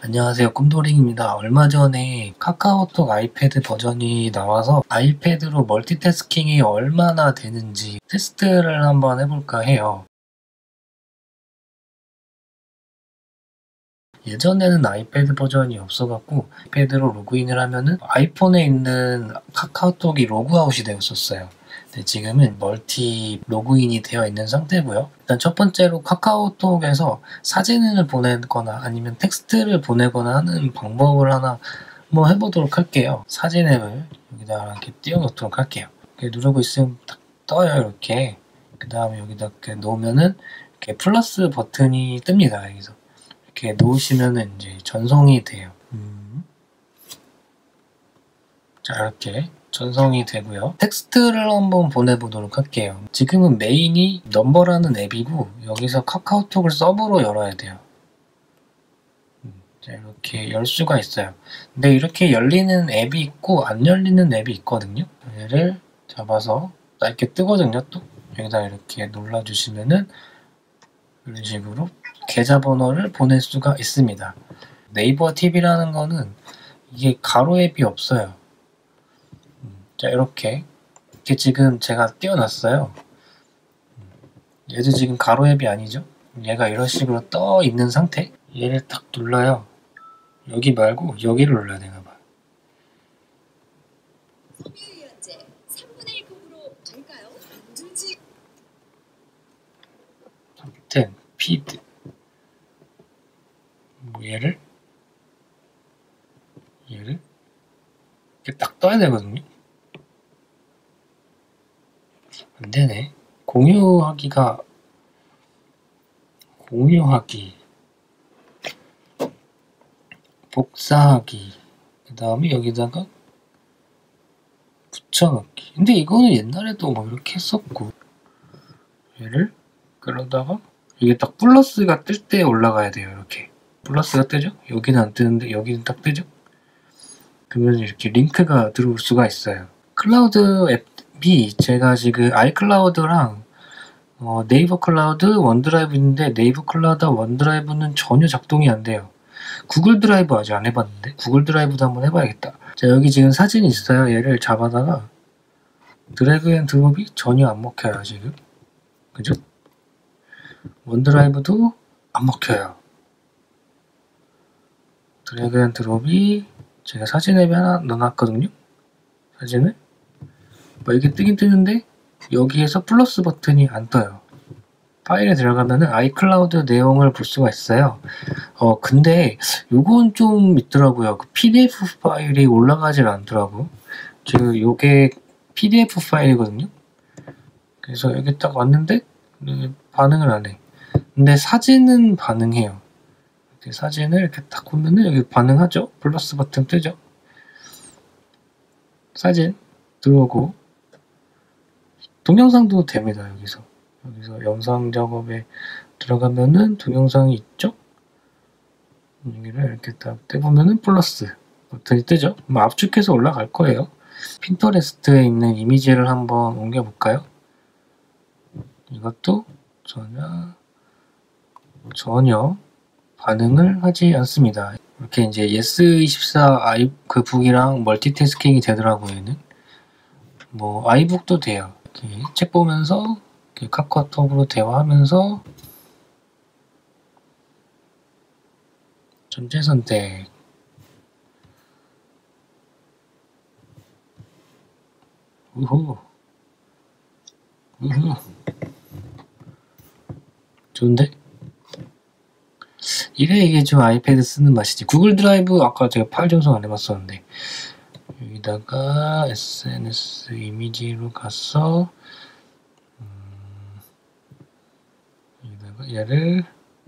안녕하세요. 꿈돌이입니다. 얼마 전에 카카오톡 아이패드 버전이 나와서 아이패드로 멀티태스킹이 얼마나 되는지 테스트를 한번 해볼까 해요. 예전에는 아이패드 버전이 없어갖고 아이패드로 로그인을 하면은 아이폰에 있는 카카오톡이 로그아웃이 되었었어요. 근데 지금은 멀티 로그인이 되어 있는 상태고요. 일단 첫 번째로 카카오톡에서 사진을 보내거나 아니면 텍스트를 보내거나 하는 방법을 하나 한번 해보도록 할게요. 사진 앱을 여기다 이렇게 띄워놓도록 할게요. 이렇게 누르고 있으면 딱 떠요, 이렇게. 그 다음에 여기다 이렇게 놓으면은 이렇게 플러스 버튼이 뜹니다, 여기서. 이렇게 놓으시면은 이제 전송이 돼요. 자, 이렇게 전송이 되고요. 텍스트를 한번 보내보도록 할게요. 지금은 메인이 넘버라는 앱이고 여기서 카카오톡을 서브로 열어야 돼요. 자, 이렇게 열 수가 있어요. 근데 이렇게 열리는 앱이 있고 안 열리는 앱이 있거든요. 얘를 잡아서 이렇게 뜨거든요. 또 여기다 이렇게 눌러주시면은 이런 식으로 계좌번호를 보낼 수가 있습니다. 네이버 TV라는 거는 이게 가로 앱이 없어요. 자, 이렇게 지금 제가 띄워놨어요. 얘도 지금 가로 앱이 아니죠? 얘가 이런 식으로 떠 있는 상태. 얘를 딱 눌러요. 여기 말고 여기를 눌러야 되나 봐. 소비의연제 3분의 1 급으로 될까요? 누지. 아무튼 피드 뭐 얘를 이렇게 딱 떠야 되거든요. 안 되네. 공유하기 복사하기 그 다음에 여기다가 붙여넣기. 근데 이거는 옛날에도 뭐 이렇게 했었고 얘를 그러다가 이게 딱 플러스가 뜰 때 올라가야 돼요. 이렇게 플러스가 뜨죠? 여기는 안 뜨는데 여기는 딱 뜨죠? 그러면 이렇게 링크가 들어올 수가 있어요. 클라우드 앱이 제가 지금 아이클라우드랑 네이버 클라우드, 원드라이브인데 네이버 클라우드, 원드라이브는 전혀 작동이 안 돼요. 구글 드라이브 아직 안 해봤는데 구글 드라이브도 한번 해봐야겠다. 자, 여기 지금 사진이 있어요. 얘를 잡아다가 드래그 앤 드롭이 전혀 안 먹혀요 지금. 그죠? 원드라이브도 안 먹혀요. 드래그 앤 드롭이 제가 사진 앱에 하나 넣어놨거든요. 사진을 뭐 이게 뜨긴 뜨는데 여기에서 플러스 버튼이 안 떠요. 파일에 들어가면은 아이클라우드 내용을 볼 수가 있어요. 근데 요건 좀 있더라고요. 그 PDF 파일이 올라가질 않더라고. 지금 요게 PDF 파일이거든요. 그래서 여기 딱 왔는데 반응을 안 해. 근데 사진은 반응해요. 이렇게 사진을 이렇게 딱 보면은 여기 반응하죠. 플러스 버튼 뜨죠. 사진 들어오고 동영상도 됩니다. 여기서 영상 작업에 들어가면은 동영상이 있죠. 여기를 이렇게 딱 떼보면은 플러스 버튼이 뜨죠. 압축해서 올라갈 거예요. 핀터레스트에 있는 이미지를 한번 옮겨볼까요? 이것도 전혀 반응을 하지 않습니다. 이렇게 이제 예스24 아이북이랑 멀티태스킹이 되더라고요. 얘는 뭐 아이북도 돼요. 이렇게 책 보면서 이렇게 카카오톡으로 대화하면서 전체 선택. 우후 좋은데? 이래 이게 좀 아이패드 쓰는 맛이지. 구글 드라이브 아까 제가 파일 전송 안 해봤었는데 여기다가 SNS 이미지로 가서 여기다가 얘를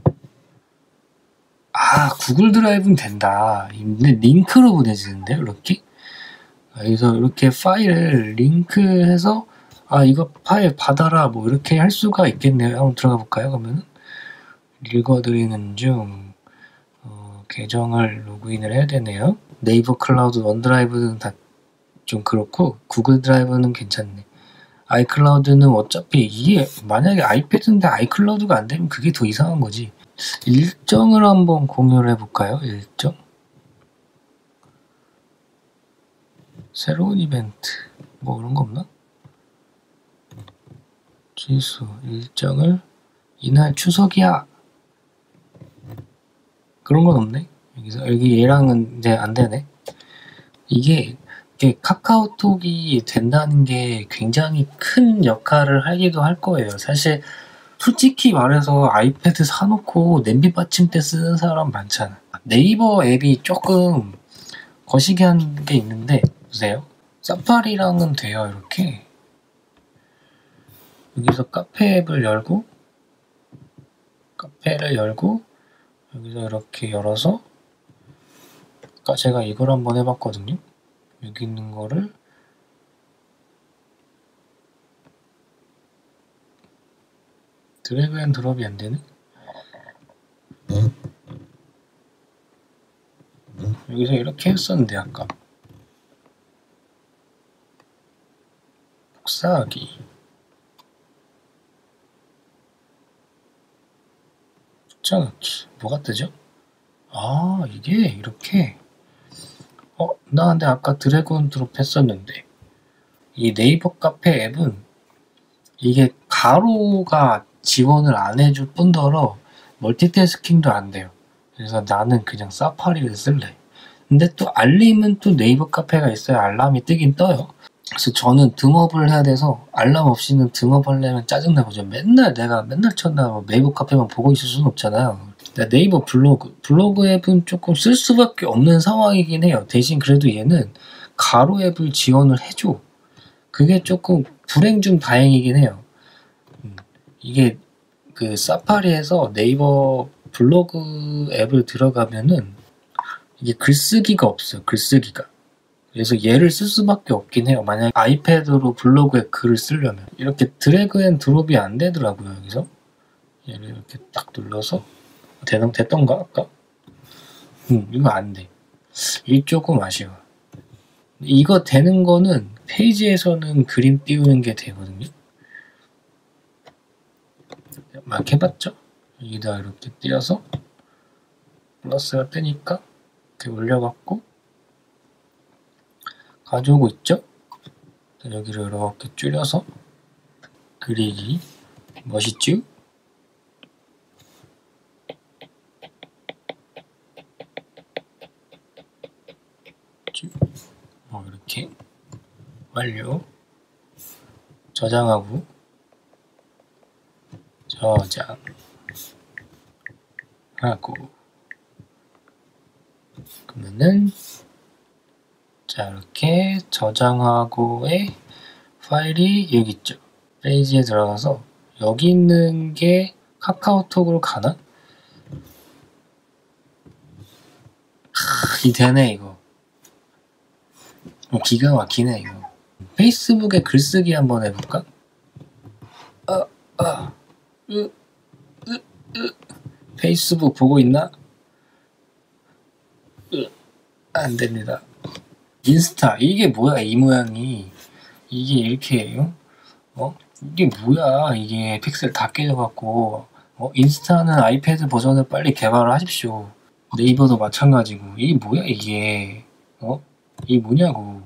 구글 드라이브는 된다. 근데 링크로 보내지는데 이렇게 여기서 이렇게 파일을 링크해서 이거 파일 받아라 뭐 이렇게 할 수가 있겠네요. 한번 들어가 볼까요? 그러면은 읽어드리는 중 계정을 로그인을 해야 되네요. 네이버 클라우드, 원드라이브는 다 좀 그렇고 구글 드라이브는 괜찮네. 아이클라우드는 어차피 이게 만약에 아이패드인데 아이클라우드가 안 되면 그게 더 이상한 거지. 일정을 한번 공유를 해볼까요? 일정? 새로운 이벤트 뭐 그런 거 없나? 취소 일정을 이날 추석이야 그런 건 없네. 여기 얘랑은 이제 안 되네. 이게 카카오톡이 된다는 게 굉장히 큰 역할을 하기도 할 거예요. 사실 솔직히 말해서 아이패드 사놓고 냄비 받침대 쓰는 사람 많잖아. 네이버 앱이 조금 거시기한 게 있는데 보세요. 사파리랑은 돼요. 이렇게 여기서 카페 앱을 열고 카페를 열고 여기서 이렇게 열어서 아까 제가 이걸 한번 해봤거든요. 여기 있는 거를 드래그 앤 드롭이 안 되네. 여기서 이렇게 했었는데 아까 복사하기 붙여넣기 뭐가 뜨죠? 아 이게 이렇게 나 근데 아까 드래그 앤 드롭 했었는데 이 네이버 카페 앱은 이게 가로가 지원을 안 해줄 뿐더러 멀티태스킹도 안 돼요. 그래서 나는 그냥 사파리를 쓸래. 근데 또 알림은 또 네이버 카페가 있어야 알람이 뜨긴 떠요. 그래서 저는 등업을 해야 돼서 알람 없이는 등업 하려면 짜증나거든요. 내가 맨날 첫날 네이버 카페만 보고 있을 수는 없잖아요. 네이버 블로그 앱은 조금 쓸 수밖에 없는 상황이긴 해요. 대신 그래도 얘는 가로 앱을 지원을 해줘. 그게 조금 불행 중 다행이긴 해요. 이게 그 사파리에서 네이버 블로그 앱을 들어가면은 이게 글쓰기가 없어요. 글쓰기가. 그래서 얘를 쓸 수밖에 없긴 해요. 만약 아이패드로 블로그에 글을 쓰려면 이렇게 드래그 앤 드롭이 안 되더라고요. 여기서 얘를 이렇게 딱 눌러서 됐던가 아까? 이거 안 돼. 이게 조금 아쉬워. 이거 되는 거는 페이지에서는 그림 띄우는 게 되거든요. 막 해봤죠? 여기다 이렇게 띄어서 플러스가 뜨니까 이렇게 올려갖고 가져오고 있죠? 여기를 이렇게 줄여서 그리기 멋있죠? 이렇게 완료. 저장하고 저장하고 그러면은 자 이렇게 저장하고의 파일이 여기 있죠. 페이지에 들어가서 여기 있는 게 카카오톡으로 가나? 이 되네 이거. 기가 막히네 이거. 페이스북에 글쓰기 한번 해볼까? 페이스북 보고 있나? 안 됩니다. 인스타 이게 뭐야 이 모양이 이게 이렇게 이게 뭐야 이게 픽셀 다 깨져갖고 인스타는 아이패드 버전을 빨리 개발을 하십시오. 네이버도 마찬가지고 이게 뭐야 이게 이게 뭐냐고.